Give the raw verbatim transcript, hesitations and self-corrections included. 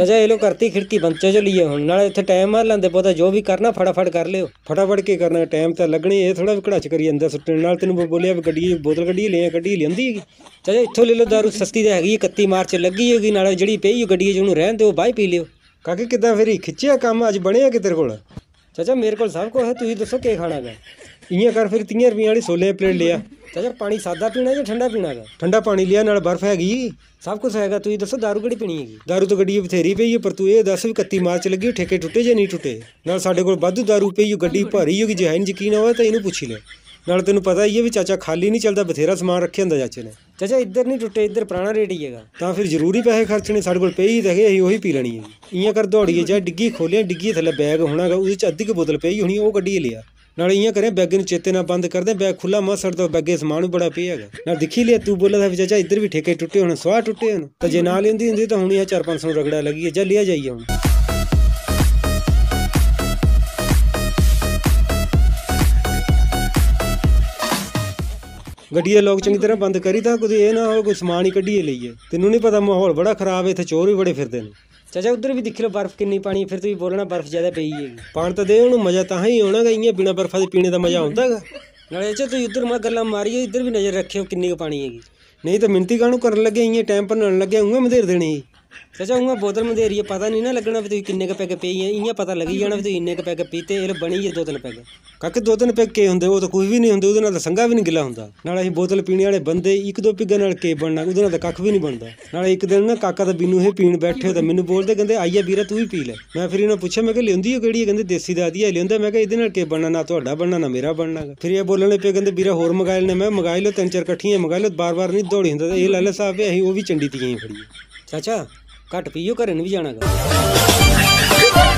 चाचा ये लो करती खिड़की बंद चो लिए हुण नाले इत्थे टाइम मार लैंदे पता जो भी करना फटाफट कर लियो। फटाफट के करना टाइम तो लगनी ये थोड़ा भी कड़ाच करिए अंदर सुट्टने नाल तेनों बोलिया भी गड्डी बोतल कड्ढी ले गड्डी लियांदी हैगी। चाचा इत्थों ले लो दारू सस्ती तो हैगी इकत्ती मार्च लगी होगी नाले जिहड़ी पई गड्डी च रहन दो बाई पी लियो। काके किदां फिर खिच्चिया काम अज बनिया कि तेरे कोल? चाचा मेरे को सब कुछ है तुसीं दसो के खाना है। इयां कर फिर तीह रुपये वाली सोले प्लेट लिया। चाचा पानी सादा पीना या ठंडा पीना है? ठंडा पानी लिया नाल बर्फ हैगी सब कुछ हैगा तुसीं दसो दारू केड़ी पीनी हैगी? दारू तो गड्डी बथेरी पई है पर तू ये दस भी इकत्ती मार्च लगी ठेके टुटे जे नहीं टुटे नाल साडे कोल वाधू दारू पई गड्डी भारी होगी जे है नहीं यकीन होवे तो इनू पुछी ले नाल तेनू पता ही है भी चाचा खाली नहीं चलता बथेरा समान रखे हुंदा चाचे ने। चाचा इधर नहीं टुटे इधर पुराना रेट ही हैगा तां फिर जरूरी पैसे खर्चने साडे कोल पई ते असीं ओही पी लैनी है। इयां कर दौड़िए चाहे डिग्गी खोलिया डिग्गी थल्ले बैग होना गा उहदे च अद्धी क बोतल पई होनी ओह कड्ढिए लिया नाले इयां करें बैगे नूं चेते ना बंद कर दें बैग खुला मत सड़ तो बैगे समान भी बड़ा पे है ना दिखी लिया तू बोला था भी चाचा इधर भी ठेके टुटे होने स्वाह टुटे होने तो जे ना लेंदी होंदी तो हुण चार पाँच सौ रगड़ा लगी है जा लिया जाइए हुण। गड्डी लोग चंगी तरह बंद करी था कुछ ये ना हो कोई समान ही कड्ढिए लीए तेनों नहीं पता माहौल बड़ा खराब है इत्थे चोर भी बड़े फिरदे ने। चाचा उधर भी दिख लो बर्फ किन्नी पानी फिर तुसीं बोलना बर्फ ज्यादा पई है पानी तो दे हुण मजा तां ही आना गा इयां बिना बर्फा दे पीने का मजा आउंदा गा नाले चाचा तुसीं उधर मैं गल्लां मारियो इधर भी नजर रखियो किन्नी क पानी हैगी नहीं तो मिनती काहनूं करन लगे इयां टाइम पर नन लगे उंगा मधेर देनी चाचा उंगा बोतल मधेरी है पता नहीं ना लगना भी तुसीं किन्ने क पैग पी है इयां पता लगी जाना भी तुसीं इन्ने क पैग पीते ये बनी है दो तीन पैग काके दो तीन पैग के हुंदे वो तो कुछ भी नहीं हुंदे उहदे नाल संगा भी नहीं गिला हुंदा नाले असीं बोतल पीने वाले बंदे एक दो पिग्गां नाल के बनना उहदे नाल कख भी नहीं बनदा। नाले एक दिन ना काका ते बीनू हे पीण बैठे तो मैनूं बोलदे कहंदे आइया वीरा तू भी पी ले मैं फिर इन्हां पुछया मैं कि लियांदी ओह किहड़ी कहंदे देसी दा आदी लियांदा मैं कि इहदे नाल के बनना ना तुहाडा बनना ना मेरा बनना फिर ये बोलने पे कहंदे वीरा होर मंगाए ने मैं मंगाई लो तीन चार कट्ठियां मंगाई लो बार बार नहीं दौड़ी हुंदा ये लाला साहब असीं ओह भी चंडी तियां फड़ीए। चाचा घट पीओ घरे नहीं भी जाना गा।